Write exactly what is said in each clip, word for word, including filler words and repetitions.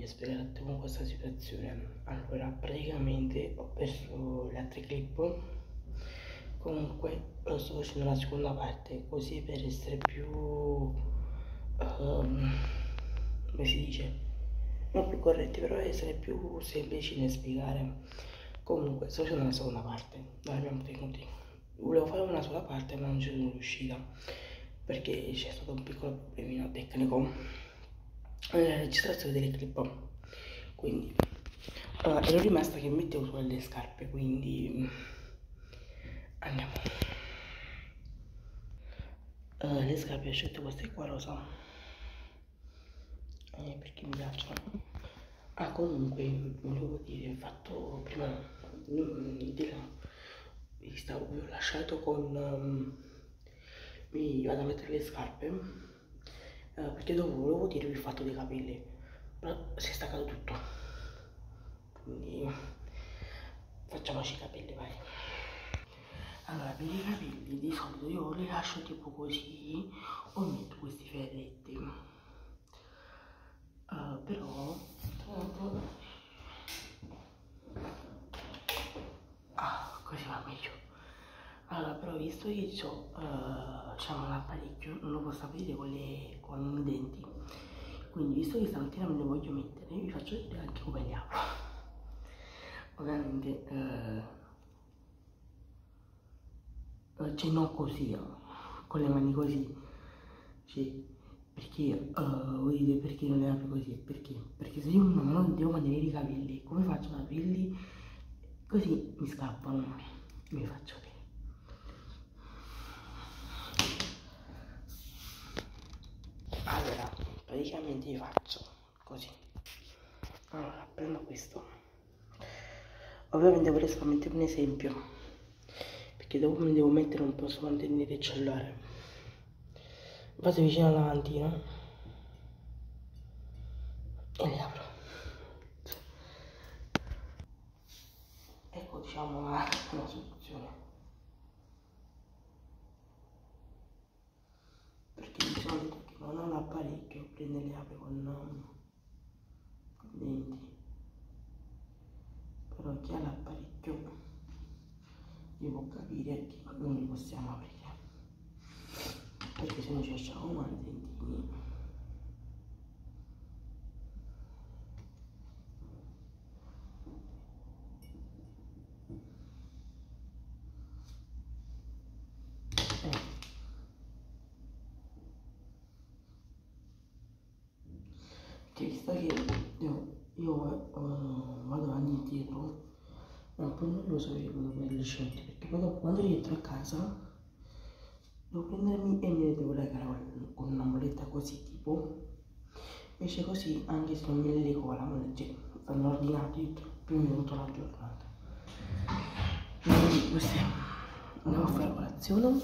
voglio spiegare un attimo questa situazione. Allora, praticamente ho perso le altre clip, comunque lo sto facendo la seconda parte, così per essere più, um, come si dice, non più corretti, però per essere più semplici nel spiegare. Comunque sto facendo la seconda parte, non abbiamo tenuti. Volevo fare una sola parte ma non ci sono riuscita perché c'è stato un piccolo problemino tecnico nella registrazione delle clip, quindi uh, ero rimasta che mettevo solo le scarpe, quindi andiamo. Uh, le scarpe ho scelto queste qua rosa eh, perché mi piacciono. Ah, comunque volevo dire, ho fatto prima di là, vi stavo, vi ho lasciato con um, mi vado a mettere le scarpe uh, perché dopo volevo dirvi il fatto dei capelli, però si è staccato tutto, quindi facciamoci i capelli, vai. Allora, per i capelli di solito io li lascio tipo così o metto questi ferretti, uh, però ah, così va meglio. Allora, però visto che ho uh, diciamo l'apparecchio, non lo posso aprire con, le, con i denti, quindi visto che stamattina me le voglio mettere, vi faccio vedere anche come le apro. Ovviamente uh, cioè non così, uh, con le mani così, cioè, perché uh, vedete perché non le apro così? Perché? Perché se io una mano devo mantenere i capelli, come faccio ad aprirli? Così mi scappano, vi faccio vedere. Allora, praticamente vi faccio così. Allora, prendo questo. Ovviamente vorrei mettere un esempio, perché dopo mi devo mettere, non posso mantenere il cellulare. Vado vicino alla lavandina e le apro. Ecco, diciamo una, una soluzione. Perché di solito chi non ha l'apparecchio prende le apre con, con i denti. Però chi ha l'apparecchio devo capire che non li possiamo aprire, perché se non ci facciamo male i dentini. Eh. Che visto che io, io uh, vado avanti e indietro, ma poi non lo sapevo dove le scelte, perché poi dopo quando rientro a casa devo prendermi e me le devo legare con una moletta così tipo, invece così anche se non me le leggo con la moletta, cioè fanno ordinati più o meno tutta la giornata. Quindi questo è, andiamo a fare colazione.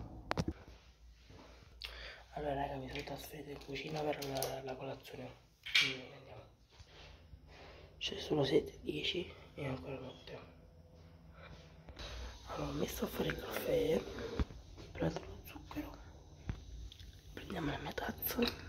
Allora raga, mi sono trasferito in cucina per la, la colazione, quindi andiamo. C'è solo sette e dieci e ancora notte. Allora ho messo a fare il caffè, prendo lo zucchero, prendiamo la mia tazza.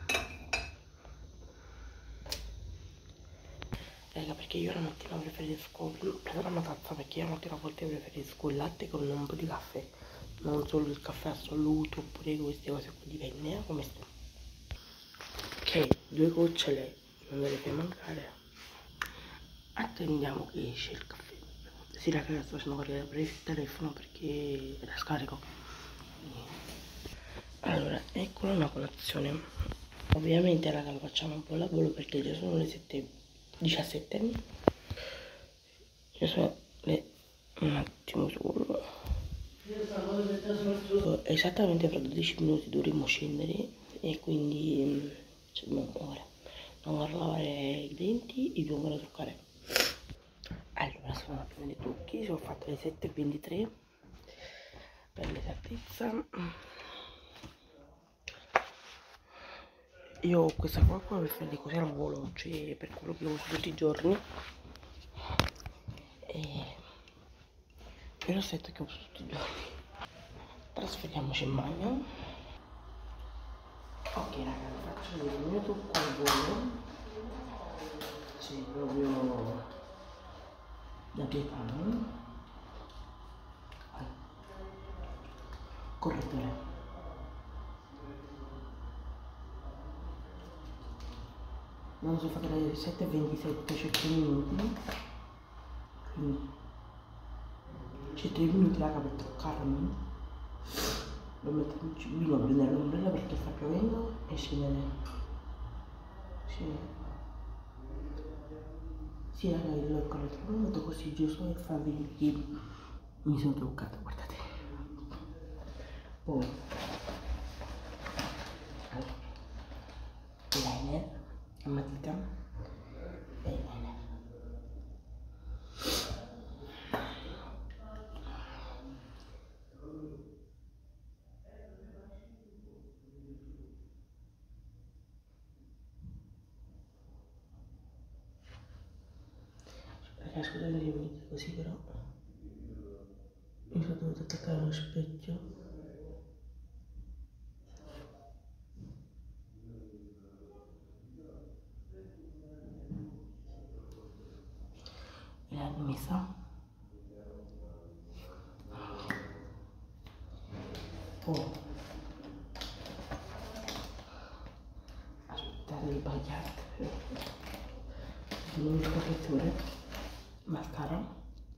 Raga, perché io la mattina preferisco, prendo la mia tazza perché io la mattina a volte preferisco il latte con un po' di caffè, non solo il caffè assoluto oppure queste cose qui, dipende eh, come sto. Ok, due gocciole non me le fai mancare. Attendiamo che esce il caffè. Sì ragazzi, sto facendo correre il telefono perché la scarico. Allora, eccola una colazione. Ovviamente raga lo facciamo un po' al volo perché già sono le sette diciassette. Ci sono le un attimo solo. Esattamente fra dodici minuti dovremmo scendere e quindi cioè, ora andiamo a lavare i denti e dobbiamo ancora truccare. Allora sono a prima dei trucchi, sono fatte le sette e ventitré per l'esattezza. Io ho questa qua qua per farli così al volo, cioè per quello che uso tutti i giorni, e il rossetto che uso tutti i giorni. Trasferiamoci in bagno. Ok raga, faccio vedere il mio trucco al volo. Decano, correttore. Non so fare le sette e ventisette, c'è tre minuti, quindi c'è tre minuti raga per truccarmi. Devo mettere un cibino a prendere l'ombrella perché sta piovendo e scendere. Scendere. Sì raga, il correttore l'ho messo così giusto per farvi vedere che mi sono truccata, guardate. Poi allora, liner a matita e liner. Raga, scusate se mi dite così, però mi sono dovuto attaccare allo specchio. E l'hanno messa. Poi aspettare il bagliard, il correttore, mascara.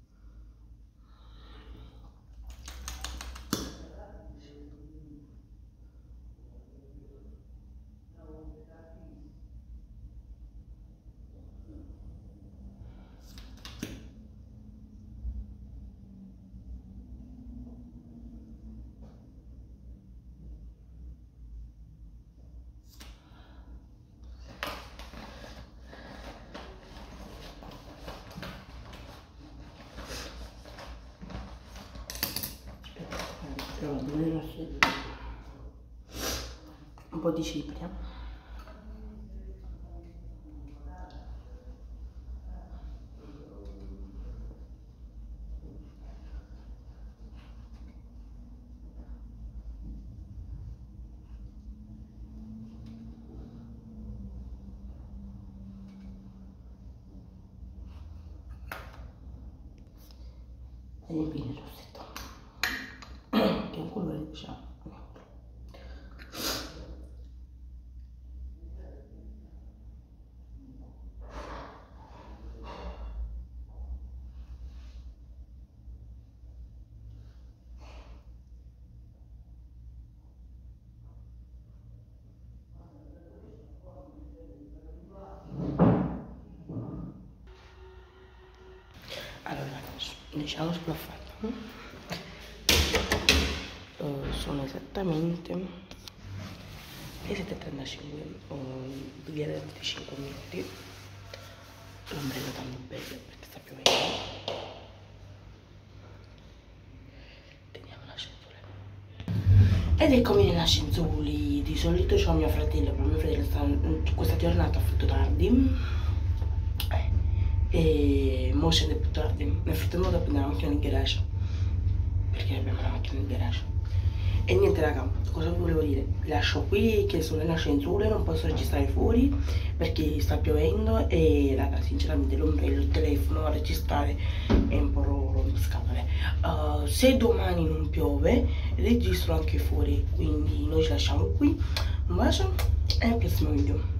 Un po' di cipria. E infine il rossetto, che è un colore, diciamo. Allora, diciamo sbluffata. Uh, sono esattamente le sette e trentacinque, ho via da venticinque minuti. L'ombrello tanto bello perché sta piovendo. Teniamo l'ascensore. Ed eccomi nell'ascensore. Di solito c'ho mio fratello, però mio fratello sta, questa giornata ha fatto tardi. E mo scende più tardi. Nel frattempo devo prendere la macchina nel garage, perché abbiamo la macchina nel garage. E niente raga, cosa vi volevo dire? Vi lascio qui che sono nell'ascensore, non posso registrare fuori perché sta piovendo e raga, sinceramente l'ombrello, il telefono a registrare è un po' rompiscatole. Uh, se domani non piove registro anche fuori, quindi noi ci lasciamo qui. Un bacio e al prossimo video.